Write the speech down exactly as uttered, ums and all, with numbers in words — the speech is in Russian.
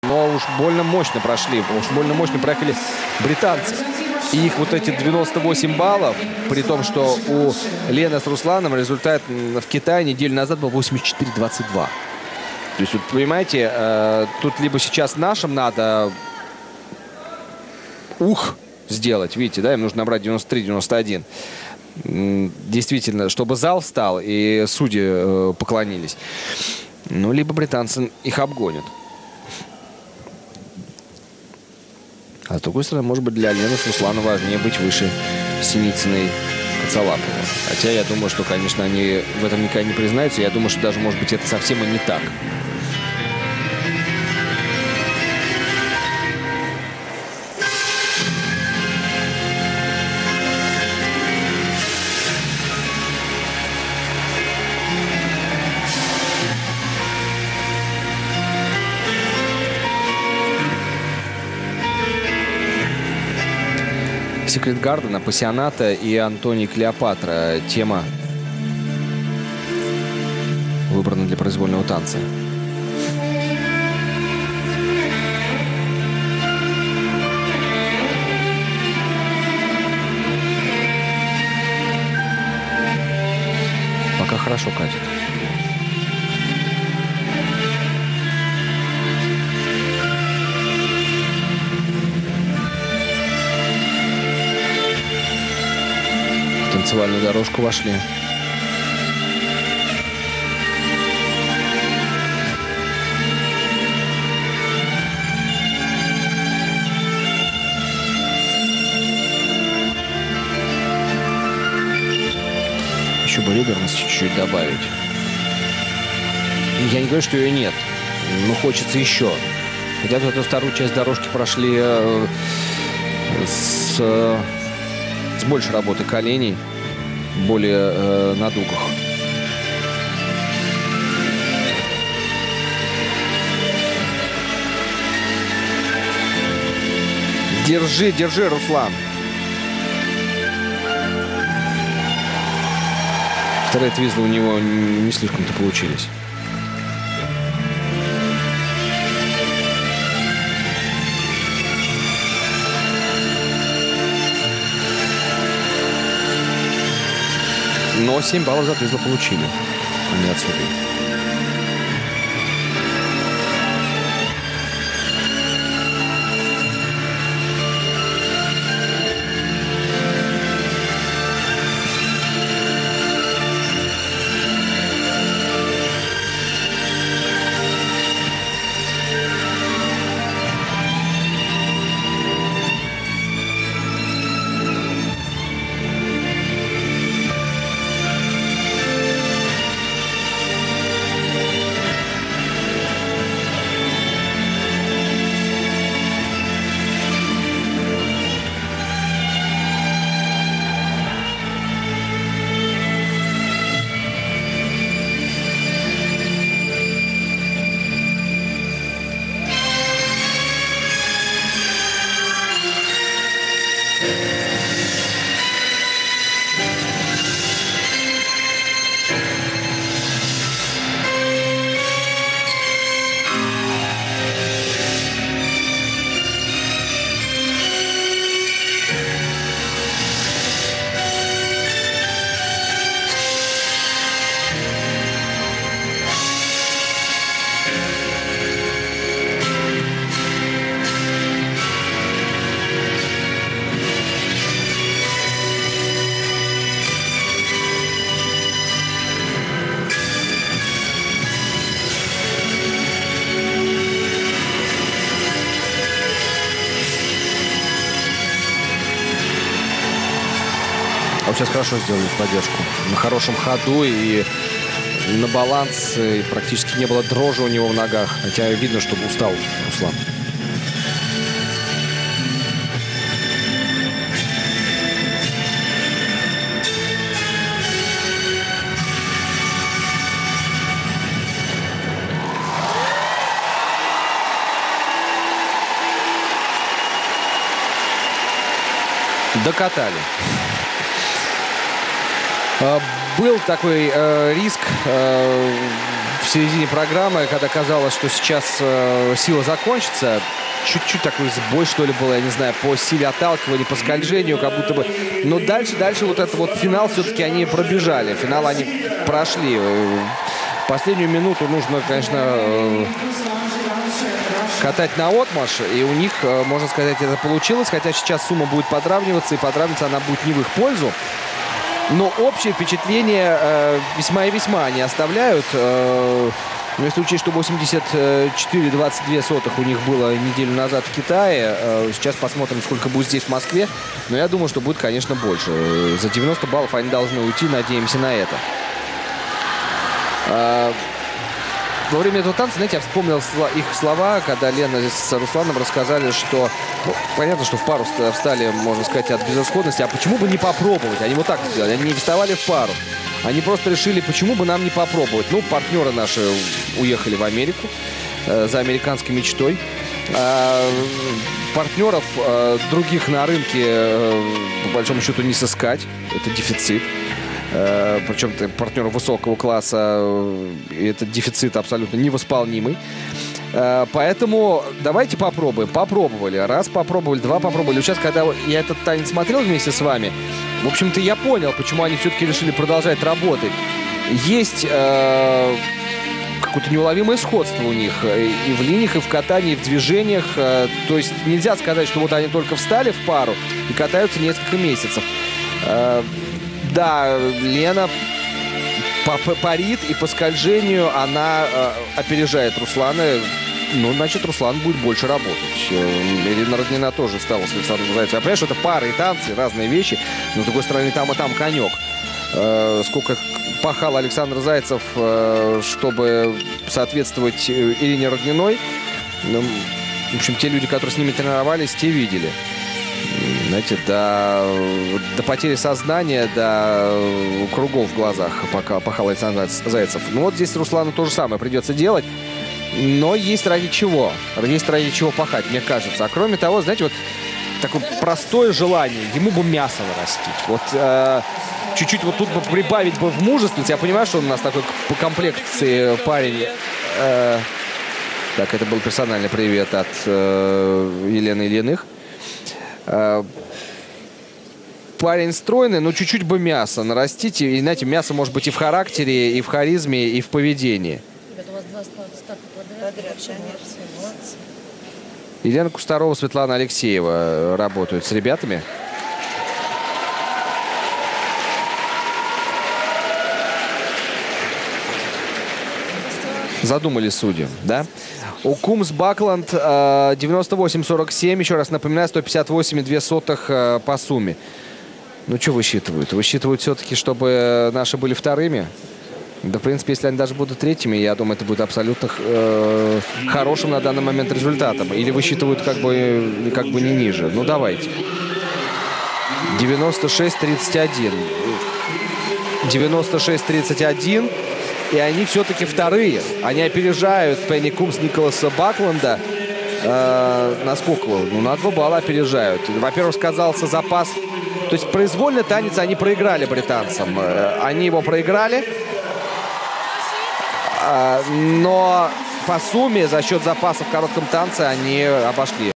Но уж больно мощно прошли, уж больно мощно проехали британцы. И их вот эти девяносто восемь баллов, при том, что у Лены с Русланом результат в Китае неделю назад был восемьдесят четыре двадцать два. То есть, вот, понимаете, э, тут либо сейчас нашим надо ух сделать, видите, да, им нужно набрать девяносто три девяносто один. Действительно, чтобы зал встал и судьи э, поклонились. Ну, либо британцы их обгонят. А с другой стороны, может быть, для Лены с Русланом важнее быть выше Синицыной, Коцалапова. Хотя я думаю, что, конечно, они в этом никогда не признаются. Я думаю, что даже, может быть, это совсем и не так. Секрет Гардена, Пассионата и Антоний Клеопатра. Тема выбрана для произвольного танца. Пока хорошо катит. Танцевальную дорожку вошли. Еще бы реберности чуть-чуть добавить. Я не говорю, что ее нет, но хочется еще. Хотя бы эту вторую часть дорожки прошли э, с, э, с большей работы коленей, более э, на дугах. Держи, держи, Руслан. Вторые твизлы у него не слишком-то получились. Но семь баллов за твизла получили. Они отсюда. Сейчас хорошо сделали поддержку. На хорошем ходу и на баланс. И практически не было дрожи у него в ногах. Хотя видно, что устал Руслан. Докатали. Был такой э, риск э, в середине программы, когда казалось, что сейчас э, сила закончится. Чуть-чуть такой сбой, что ли, был, я не знаю, по силе отталкивания, по скольжению, как будто бы. Но дальше, дальше вот этот вот финал все-таки они пробежали. Финал они прошли. Последнюю минуту нужно, конечно, катать на отмаш. И у них, можно сказать, это получилось. Хотя сейчас сумма будет подравниваться, и подравниваться она будет не в их пользу. Но общее впечатление э, весьма и весьма они оставляют. Э, но если учесть, что восемьдесят четыре двадцать две сотых у них было неделю назад в Китае, э, сейчас посмотрим, сколько будет здесь в Москве. Но я думаю, что будет, конечно, больше. За девяносто баллов они должны уйти, надеемся на это. Э, Во время этого танца, знаете, я вспомнил их слова, когда Лена с Русланом рассказали, что, ну, понятно, что в пару встали, можно сказать, от безысходности, а почему бы не попробовать? Они вот так сделали, они не вставали в пару. Они просто решили, почему бы нам не попробовать. Ну, партнеры наши уехали в Америку э, за американской мечтой. А партнеров э, других на рынке, э, по большому счету, не сыскать. Это дефицит. Причем партнеров высокого класса, и этот дефицит абсолютно невосполнимый. Поэтому давайте попробуем. Попробовали. Раз попробовали, два попробовали. Сейчас, когда я этот танец смотрел вместе с вами, в общем-то, я понял, почему они все-таки решили продолжать работать. Есть э, какое-то неуловимое сходство у них и в линиях, и в катании, и в движениях. То есть нельзя сказать, что вот они только встали в пару и катаются несколько месяцев. Да, Лена парит, и по скольжению она э, опережает Руслана. Ну, значит, Руслан будет больше работать. Ирина Роднина тоже стала с Александром Зайцевым. Я понимаю, что это пары и танцы, разные вещи. Но, с другой стороны, там и там конек. Э, сколько пахал Александр Зайцев, э, чтобы соответствовать Ирине Родниной. Ну, в общем, те люди, которые с ними тренировались, те видели. Знаете, до, до потери сознания, до кругов в глазах пока пахал Александр Зайцев. Ну вот здесь Руслану то же самое придется делать. Но есть ради чего. Есть ради чего пахать, мне кажется. А кроме того, знаете, вот такое простое желание. Ему бы мясо нарастить. Вот э, чуть-чуть вот тут бы прибавить бы в мужественности. Я понимаю, что он у нас такой по комплекции парень. Э, так, это был персональный привет от э, Елены Ильиных. Парень стройный, но чуть-чуть бы мясо нарастите. И, знаете, мясо может быть и в характере, и в харизме, и в поведении. Ребята, у вас два старта подряд. Елена Кустарова, Светлана Алексеева работают с ребятами. Задумались судьи, да? У Кумс Бакланд девяносто восемь сорок семь. Еще раз напоминаю, сто пятьдесят восемь и две сотых по сумме. Ну, что высчитывают? Высчитывают все-таки, чтобы наши были вторыми. Да, в принципе, если они даже будут третьими, я думаю, это будет абсолютно э, хорошим на данный момент результатом. Или высчитывают как бы, как бы не ниже. Ну, давайте. девяносто шесть тридцать один. девяносто шесть тридцать один. И они все-таки вторые. Они опережают Пенни Кумс Николаса Бакланда. Э, насколько? Ну, на два балла опережают. Во-первых, сказался запас. То есть произвольный танец они проиграли британцам. Они его проиграли. Э, но по сумме за счет запаса в коротком танце они обошли